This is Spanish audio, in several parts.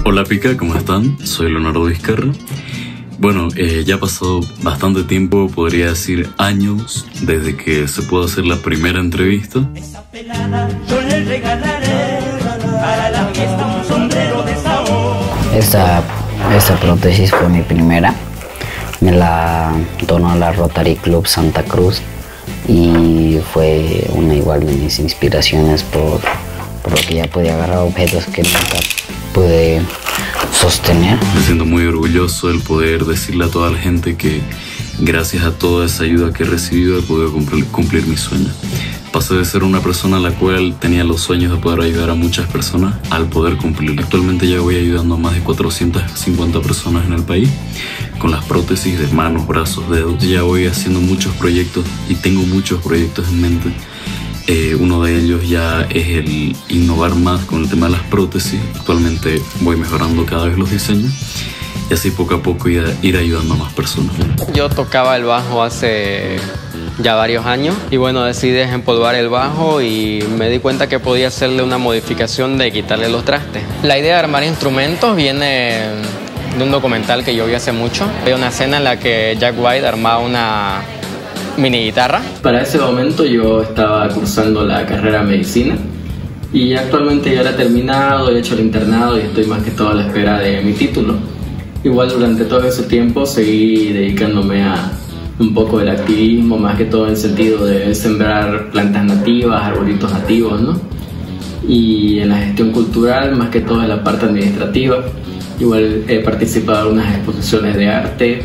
Hola Pica, ¿cómo están? Soy Leonardo Vizcarra. Bueno, ya ha pasado bastante tiempo, podría decir años, desde que se pudo hacer la primera entrevista. Esa pelada yo le regalaré para la fiesta un sombrero de sabor. Esta prótesis fue mi primera. Me la donó la Rotary Club Santa Cruz y fue una igual de mis inspiraciones por lo que ya podía agarrar objetos que nunca pude sostener. Me siento muy orgulloso del poder decirle a toda la gente que gracias a toda esa ayuda que he recibido he podido cumplir mis sueños. Pasé de ser una persona a la cual tenía los sueños de poder ayudar a muchas personas al poder cumplirlo. Actualmente ya voy ayudando a más de 450 personas en el país con las prótesis de manos, brazos, dedos. Ya voy haciendo muchos proyectos y tengo muchos proyectos en mente. Uno de ellos ya es el innovar más con el tema de las prótesis. Actualmente voy mejorando cada vez los diseños y así poco a poco ir ayudando a más personas. Yo tocaba el bajo hace ya varios años y bueno, decidí desempolvar el bajo y me di cuenta que podía hacerle una modificación de quitarle los trastes. La idea de armar instrumentos viene de un documental que yo vi hace mucho. Hay una escena en la que Jack White armaba una mini guitarra. Para ese momento yo estaba cursando la carrera de medicina y actualmente ya la he terminado, he hecho el internado y estoy más que todo a la espera de mi título. Igual durante todo ese tiempo seguí dedicándome a un poco del activismo, más que todo en el sentido de sembrar plantas nativas, arbolitos nativos, ¿no? Y en la gestión cultural, más que todo en la parte administrativa. Igual he participado en unas exposiciones de arte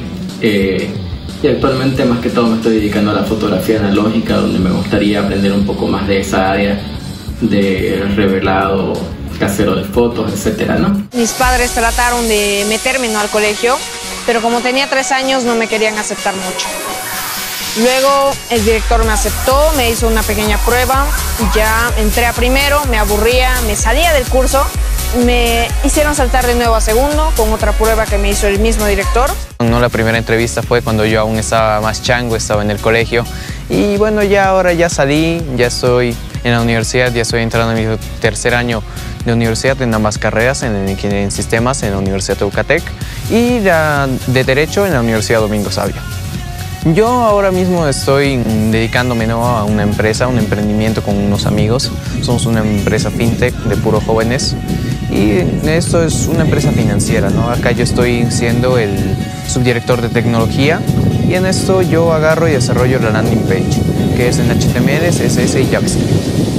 y actualmente más que todo me estoy dedicando a la fotografía analógica, donde me gustaría aprender un poco más de esa área de revelado casero de fotos, etcétera, ¿no? Mis padres trataron de meterme al colegio, pero como tenía 3 años no me querían aceptar mucho. Luego el director me aceptó, me hizo una pequeña prueba, ya entré a primero, me aburría, me salía del curso, me hicieron saltar de nuevo a segundo con otra prueba que me hizo el mismo director. No, la primera entrevista fue cuando yo aún estaba más chango, estaba en el colegio y bueno, ahora ya salí, ya estoy en la universidad, ya estoy entrando en mi tercer año de universidad en ambas carreras, en sistemas en la Universidad de Eucatec y de Derecho en la Universidad Domingo Savio. Yo ahora mismo estoy dedicándome a una empresa, un emprendimiento con unos amigos. Somos una empresa fintech de puros jóvenes y esto es una empresa financiera, ¿no? Acá yo estoy siendo el subdirector de tecnología y en esto yo agarro y desarrollo la landing page, que es en HTML, CSS y JavaScript.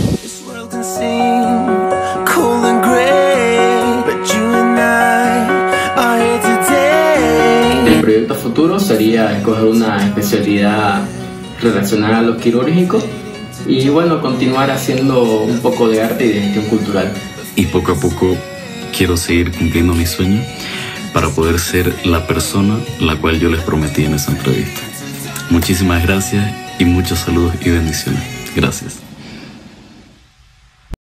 El proyecto futuro sería escoger una especialidad relacionada a lo quirúrgico y bueno, continuar haciendo un poco de arte y de gestión cultural. Y poco a poco quiero seguir cumpliendo mis sueños para poder ser la persona la cual yo les prometí en esa entrevista. Muchísimas gracias y muchos saludos y bendiciones. Gracias.